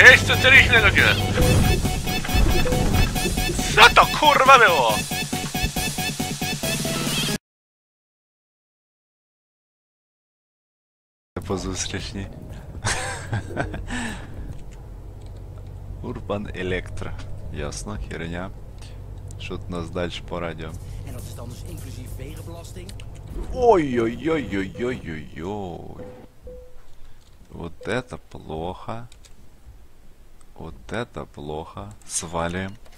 Cześć, co rychle nogę! Co to kurwa było? Позустрічні. Урбан Електро. Ясно, херня. Що тут у нас далі по радіо? En dat is dan dus inclusief wegenbelasting. Ой-ой-ой-ой-ой-ой-ой. Вот это плохо. Вот это плохо. Свалим.